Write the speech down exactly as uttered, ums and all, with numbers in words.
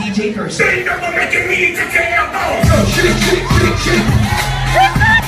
D J person. They never making me to care about. Shit, shit, shit, shit.